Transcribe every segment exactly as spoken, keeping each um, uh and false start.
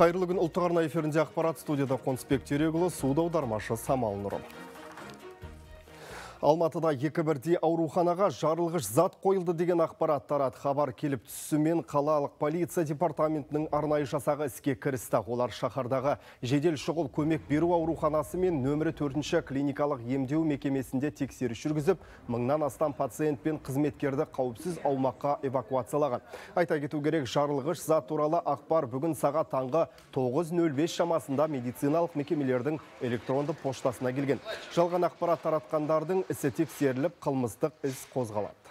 Қайырлы күн, ұлттық арна эфирінде ақпарат, студияда Қонысбек Терегұлы, суды аудармашы Самал Нұрым. Алматыда екі бірдей ауруханаға жарылғыш зат қойылды деген ақпарат тарады. Хабар келіп түсімен қалалық полиция департаментінің арнайы жасағы іске кірісті. Олар шаһардағы жедел шұғыл көмек беру ауруханасы мен нөмірі төртінші клиникалық емдеу мекемесінде тексеріс жүргізіп, мыңнан астам пациент пен қызметкерді қауіпсіз аумаққа эвакуациялаған. Айта кету керек, жарылғыш зат туралы ақпар бүгін сағат таңғы тоғыз нөл бес шамасында медициналық мекемелердің электронды поштасына келген. Жалған ақпарат таратқандардың ісі тексеріліп, қылмыстық іс қозғалады.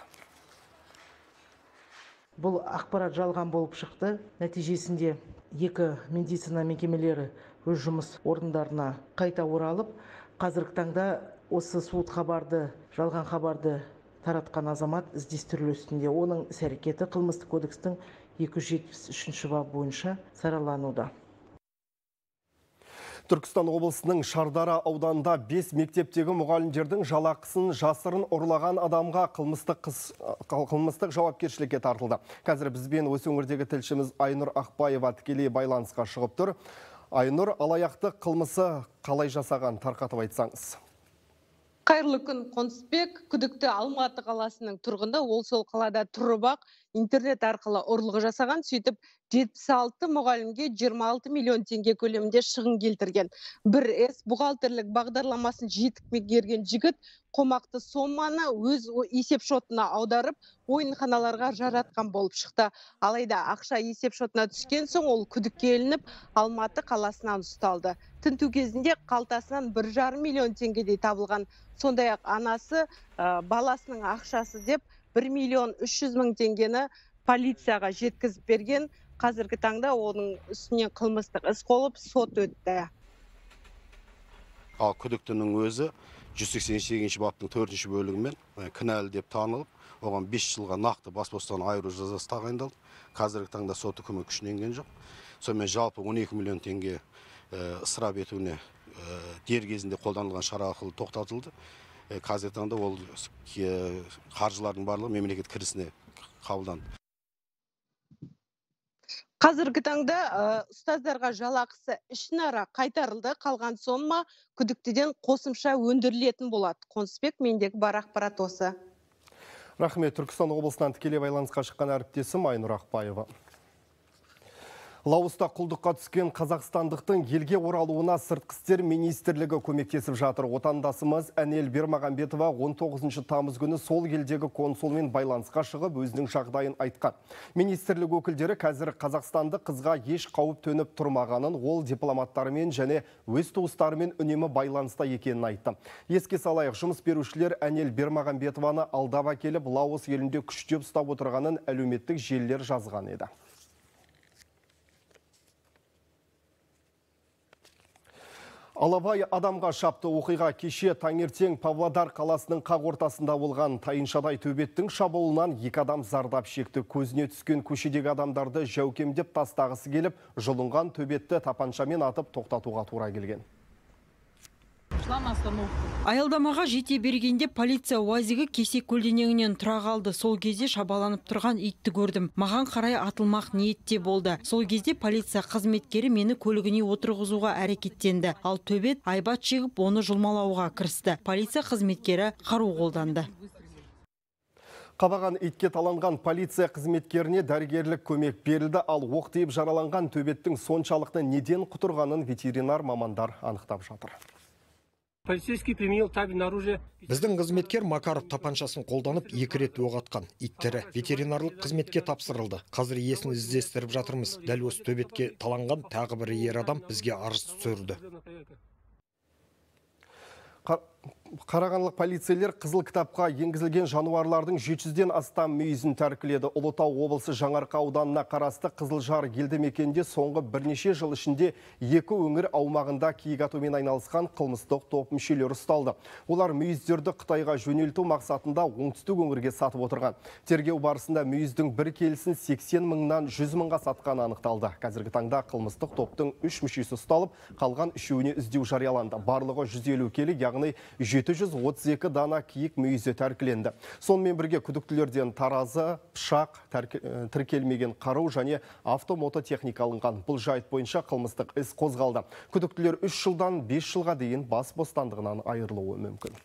Бұл ақпарат жалған болып шықты. Нәтижесінде екі медицина мекемелері өз жұмыс орындарына қайта оралып, қазіргі таңда осы суыт хабарды, жалған хабарды таратқан азамат іздестірілу үстінде. Оның іс-әрекеті қылмыстық кодекстің екі жүз жетпіс үшінші бабы бойынша саралануда. Түркістан облысының Шардара ауданында бес мектептегі мұғалімдердің жалақысын жасырын ұрлаған адамға қылмыстық, қылмыстық жауапкершілікке тартылды. Қазір бізбен осы өңірдегі тілшіміз Айнұр Ақбаева тікелей байланысқа шығып тұр. Айнұр, алаяқтық қылмысы қалай жасаған, тарқатып айтсаңыз? Қайырлы күн, Қонысбек. Күдікті Алматы қаласының тұрғыны, ол сол қалада тұрып ақ интернет арқылы ұрлығы жасаған, сөйтіп жетпіс алты мұғалімге жиырма алты миллион теңге көлемінде шығын келтірген. Бір эс бухгалтерлік бағдарламасын жетік меңгерген жігіт қомақты соманы өз есеп шотына аударып, ойынханаларға жаратқан болып шықты. Алайда ақша есеп шотына түскен соң ол күдікке ілініп, Алматы қаласынан ұсталды. Тінту кезінде қалтасынан бір жарым миллион теңгедей табылған. Сондай-ақ анасы ә, баласының ақшасы деп бір миллион үш жүз мың теңгені полицияға жеткізіп берген. Қазіргі таңда оның үстінен қылмыстық іс қозғалып, сот өтті. Ал күдіктінің өзі жүз сексен сегізінші баптың төртінші бөлігімен кінәлі деп танылып, оған бес жылға нақты бас бостандығынан айыру жазасы тағайындалды. Қазіргі таңда сот үкімі күшіне енген жоқ. Сонымен жалпы он екі миллион теңге ысырап етуіне дер кезінде қолданылған шара арқылы тоқтатылды. Қазіргі таңда ол қаржылардың барлығы мемлекет кірісіне қабылданды. Қазіргі таңда ұстаздарға жалақысы ішінара қайтарылды, қалған сома күдіктіден қосымша өндірілетін болады. Қонысбек, мендегі бар ақпарат осы. Рахмет. Түркістан облысынан тікелей байланысқа шыққан әріптесім Айнұр Ақбаева. Лауыста құлдыққа түскен қазақстандықтың елге оралуына сыртқы істер министрлігі көмектесіп жатыр. Отандасымыз Әнел Бермағамбетова он тоғызыншы тамыз күні сол елдегі консулмен байланысқа шығып, өзінің жағдайын айтқан. Министрлік өкілдері қазір қазақстанды қызға еш қауіп төніп тұрмағанын, ол дипломаттарымен және өз туыстарымен үнемі байланыста екенін айтты. Еске салайық, жұмыс берушілер Әнел Бермағамбетованы алдап әкеліп, Лаос елінде күштеп ұстап отырғанын әлеуметтік желілер жазған еді. Алабай адамға шапты. Оқиға кеше таңертең Павлодар қаласының қақ ортасында болған. Тайыншадай төбеттің шабуылынан екі адам зардап шекті. Көзіне түскен көшедегі адамдарды жәукемдеп тастағысы келіп, жұлынған төбетті тапаншамен атып тоқтатуға тура келген. Аялдамаға жете бергенде полиция уазигі кесек көлденеңінен тұра қалды. Сол кезде шабаланып тұрған итті көрдім. Маған қарай атылмақ ниетте болды. Сол кезде полиция қызметкері мені көлігіне отырғызуға әрекеттенді. Ал төбет айбат шегіп, оны жұлмалауға кірісті. Полиция қызметкері қару қолданды. Қабаған итке таланған полиция қызметкеріне дәрігерлік көмек берілді, ал оқ тиіп жараланған төбеттің соншалықты неден құтырғанын ветеринар мамандар анықтап жатыр. Біздің қызметкер Макаров тапаншасын қолданып екі рет оқ атқан. Иттері ветеринарлық қызметке тапсырылды. Қазір иесін іздестіріп жатырмыз. Дәл осы төбетке таланған тағы бір ер адам бізге арыз түсірді. Қарағандылық полицейлер қызыл кітапқа енгізілген жануарлардың жеті жүзден астам мүйізін тәркіледі. Ұлытау облысы Жаңарқа ауданына қарасты Қызылжар елді мекенде соңғы бірнеше жыл ішінде екі өңір аумағында киік атумен айналысқан қылмыстық топ мүшелері ұсталды. Олар мүйіздерді Қытайға жөнелту мақсатында оңтүстік өңірге сатып отырған. Тергеу барысында мүйіздің бір келісін сексен мыңнан жүз мыңға сатқаны анықталды. Қазіргі таңда қылмыстық топтың үш мүшесі ұсталып, қалған үшеуіне іздеу жарияланды. Барлығы жүз елу келі, яғни жеті жүз отыз екі дана киік мүйізі тәркіленді. Сонымен бірге күдіктілерден таразы, пышақ, тіркелмеген қару және автомототехника алынған. Бұл жайт бойынша қылмыстық іс қозғалды. Күдіктілер үш жылдан бес жылға дейін бас бостандығынан айырылуы мүмкін.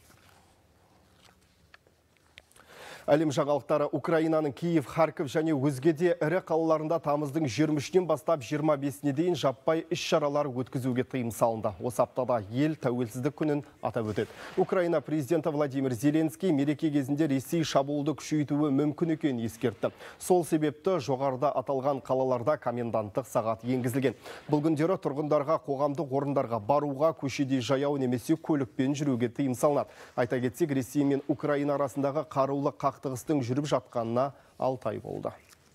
Әлем жаңалықтары Украинаның Киев, Харков және өзге де ірі қалаларында тамыздың жиырма үшінен бастап жиырма бесіне дейін жаппай іс-шаралар өткізуге тыйым салынды. Осы аптада ел тәуелсіздік күнін атап өтеді. Украина президенті Владимир Зеленский мереке кезінде Ресей шабуылды күшейтуі мүмкін екенін ескертті. Сол себепті жоғарыда аталған қалаларда коменданттық сағат енгізілген. Бұл күндері тұрғындарға қоғамдық орындарға баруға, көшеде жаяу немесе көлікпен жүруге тыйым салынады. Айта кетсек, Ресей мен Украина арасындағы қарулы қақтығыстың жүріп жатқанына алты ай болды.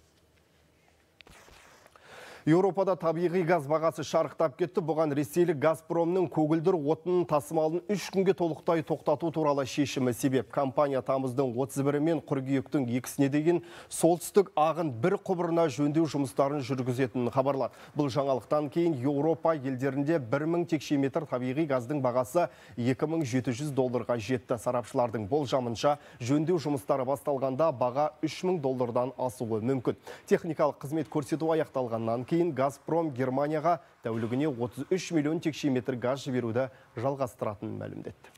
Еуропада табиғи газ бағасы шарықтап кетті. Бұған ресейлік Газпромның көгілдір отынның тасымалын үш күнге толықтай тоқтату туралы шешімі себеп. Компания тамыздың отыз бірі мен қыркүйектің екісіне дейін солтүстік ағын бір құбырына жөндеу жұмыстарын жүргізетінін хабарлады. Бұл жаңалықтан кейін Еуропа елдерінде бір мың текше метр табиғи газдың бағасы екі мың жеті жүз долларға жетті. Сарапшылардың болжамынша жөндеу жұмыстары басталғанда баға үш мың доллардан асуы мүмкін. Техникалық қызмет көрсету аяқталғаннан кейін Газпром Германияға тәулігіне отыз үш миллион текше метр газ жіберуді жалғастыратынын мәлімдеді.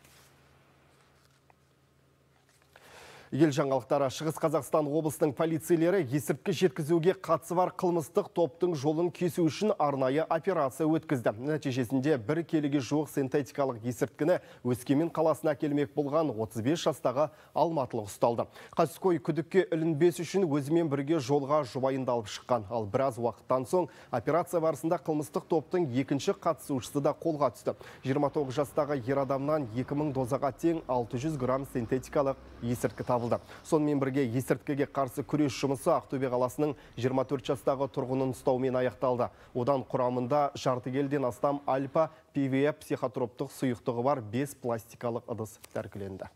Ел жаңалықтары. Шығыс Қазақстан облыстың полицейлері есірткі жеткізуге қатысы бар қылмыстық топтың жолын кесу үшін арнайы операция өткізді. Нәтижесінде бір келіге жуық синтетикалық есірткіні Өскемен қаласына келмек болған отыз бес жастағы алматылық ұсталды. Қаскөй күдікке ілінбес үшін өзімен бірге жолға жұбайындалып шыққан. Ал біраз уақыттан соң операция барысында қылмыстық топтың екінші қатысушысы да қолға түсті. жиырма тоғыз жастағы ер адамнан екі мың дозаға тең алты жүз грамм синтетикалық есірткі табылды. Сонымен бірге есірткіге қарсы күрес жұмысы Ақтөбе қаласының жиырма төрт жастағы тұрғынын ұстаумен аяқталды. Одан құрамында жарты келіден астам альпа пи ви эф психотроптық сұйықтығы бар бес пластикалық ыдыс тәркіленді.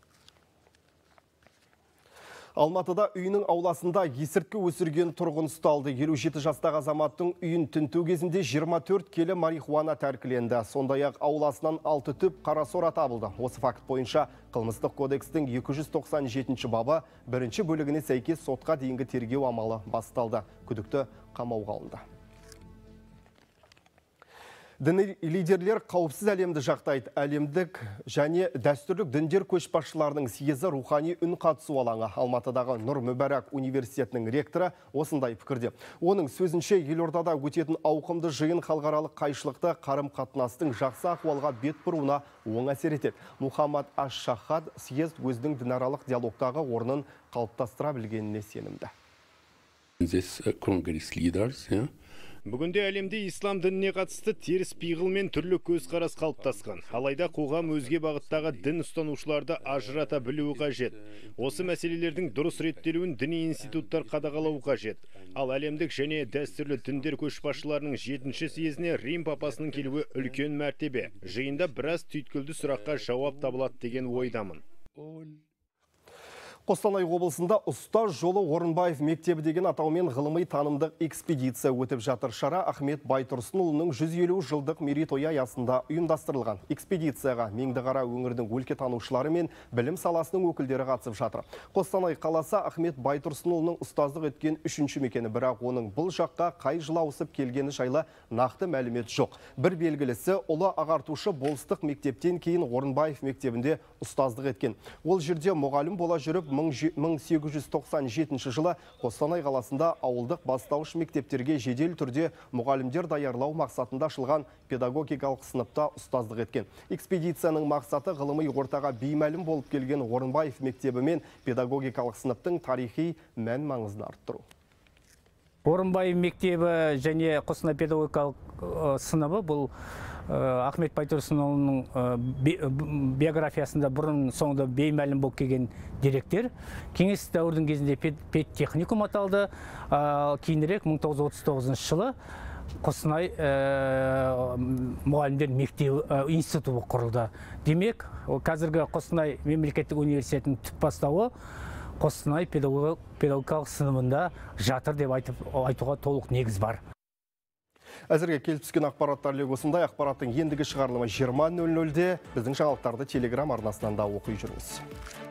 Алматыда үйінің ауласында есірткі өсірген тұрғын ұсталды. елу жеті жастағы азаматтың үйін тінту кезінде жиырма төрт келі марихуана тәркіленді. Сондай-ақ ауласынан алты түп қарасора табылды. Осы факт бойынша қылмыстық кодекстің екі жүз тоқсан жетінші бабы бірінші бөлігіне сәйкес сотқа дейінгі тергеу амалы басталды. Күдікті қамауға алынды. Діни лидерлер қауіпсіз әлемді жақтайды. Әлемдік және дәстүрлік діндер көшбасшыларының съезі рухани үн қатысу алаңы. Алматыдағы Нұр Мүбәрак университетінің ректоры осындай пікірде. Оның сөзінше елордада өтетін ауқымды жиын халықаралық қайшылықты қарым-қатынастың жақсы ахуалға бет бұруына оң әсер етеді. Мухаммад Аш-Шахад съезд өзінің дінаралық диалогтағы орнын қалыптастыра білгеніне сенімді. Бүгінде әлемде ислам дініне қатысты теріс пиғыл мен түрлі көзқарас қалыптасқан. Алайда қоғам өзге бағыттағы дін ұстанушыларды ажырата білуі қажет. Осы мәселелердің дұрыс реттелуін діни институттар қадағалау қажет. Ал әлемдік және дәстүрлі діндер көшбасшыларының жетінші съезіне Рим папасының келуі үлкен мәртебе. Жиында біраз түйткілді сұраққа жауап табылады деген ойдамын. Қостанай облысында ұстаз жолы Орынбаев мектебі деген атаумен ғылыми танымдық экспедиция өтіп жатыр. Шара Ахмет Байтұрсынұлының жүз елу жылдық мерейтойы аясында ұйымдастырылған. Экспедицияға Меңдіқара өңірдің өлкетанушылары мен білім саласының өкілдері қатысып жатыр. Қостанай қаласы Ахмет Байтұрсынұлының ұстаздық еткен үшінші мекені, бірақ оның бұл жаққа қай жылы ауысып келгені жайлы нақты мәлімет жоқ. Бір белгілісі, ұлы ағартушы болыстық мектептен кейін Орынбаев мектебінде ұстаздық еткен. Ол жерде мұғалім бола жүріп мың сегіз жүз тоқсан жетінші жылы Қостанай қаласында ауылдық бастауыш мектептерге жедел түрде мұғалімдер даярлау мақсатында ашылған педагогикалық сыныпта ұстаздық еткен. Экспедицияның мақсаты ғылыми ортаға беймәлім болып келген Орынбаев мектебі мен педагогикалық сыныптың тарихи мән маңызын арттыру. Орынбаев мектебі және Қостанай педагогикалық сыныбы бұл Ахмет Байтұрсынұлының биографиясында бұрын соңында беймәлім болып келген деректер. Кеңес дәуірдің кезінде педтехникум аталды. Кейінірек мың тоғыз жүз отыз тоғызыншы жылы Қостанай мұғалімдер мектебі институты құрылды. Демек, қазіргі Қостанай мемлекеттік университетінің түп бастауы Қостанай педагогикалық сыныбында жатыр деп айтуға толық негіз бар. Әзірге келіп түскен ақпараттар осындай. Ақпараттың ендігі шығарылымы жиырма нөл нөлде. Біздің жаңалықтарды Телеграм арнасынан да оқи жүріңіз.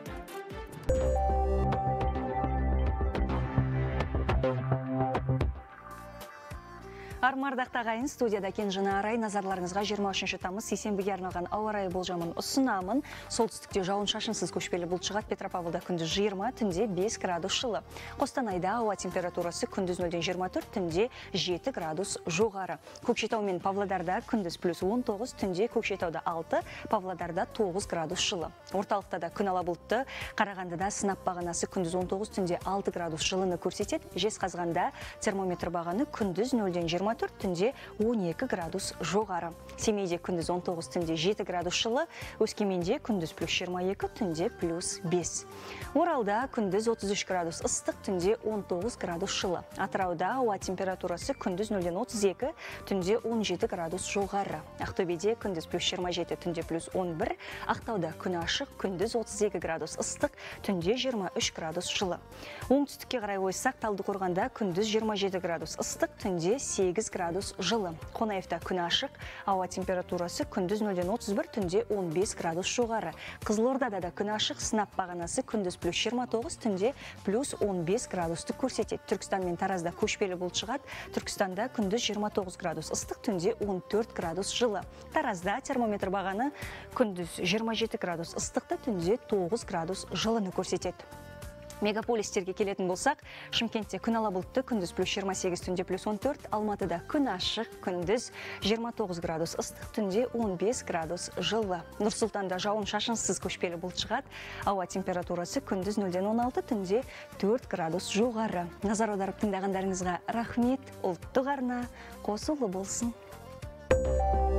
Армардақ тағайын, студияда Кенжина Арай, назарларыңызға жиырма үшінші тамыз сейсенбіге арналған ауа райы болжамын ұсынамын. Солтүстікте жауын шашынсыз көшпелі бұлт шығады, Петропавлда күндіз жиырма, түнде бес градус жылы. Қостанайда ауа температурасы күндіз нөлден жиырма төрт, түнде жеті градус жоғары. Көкшетау мен Павлодарда күндіз плюс он тоғыз, түнде Көкшетауда алты, Павлодарда тоғыз градус жылы. Орталықта да күн ала бұлтты, Қарағандыда сынап бағанасы күндіз он тоғыз, түнде алты градус жылыны көрсетеді. Жезқазғанда термометр бағаны күндіз нөлден жиырма төрт, түнде он екі градус жоғары. Семейде күндіз он тоғыз, түнде жеті градус жылы. Өскеменде күндіз плюс жиырма екі, түнде плюс бес. Оралда күндіз отыз үш градус ыстық, түнде он тоғыз градус жылы. Атырауда ауа температурасы күндіз нөлден отыз екі, түнде он жеті градус жоғары. Ақтөбеде күндіз плюс жиырма жеті, түнде плюс он бір. Ақтауда күн ашық, күндіз отыз екі градус ыстық, түнде жиырма үш градус жылы. Оңтүстікке қарай ойсақ, Талдықорғанда күндіз жиырма жеті градус ыстық, түнде сегіз градус жылы. Қонаевта күн ашық, ауа температурасы күндіз нөлден отыз бір, түнде он бес градус жоғары. Қызылордада да күн ашық, сынап бағанасы күндіз плюс жиырма тоғыз, түнде плюс он бес градусты көрсетеді. Түркістан мен Таразда көшпелі бұлт шығады. Түркістанда күндіз жиырма тоғыз градус ыстық, түнде он төрт градус жылы. Таразда термометр бағаны күндіз жиырма жеті градус ыстықты, түнде тоғыз градус жылыны көрсетеді. Мегаполистерге келетін болсақ, Шымкентте күн ала бұлтты, күндіз плюс жиырма сегіз, түнде плюс он төрт, Алматыда күн ашық, күндіз жиырма тоғыз градус ыстық, түнде он бес градус жылы. Нұр-Сұлтанда жауын шашынсыз көшпелі бұлт шығады, ауа температурасы күндіз нөлден он алты, түнде төрт градус жоғары. Назар аударып тыңдағандарыңызға рахмет, ұлттық арна қосулы болсын.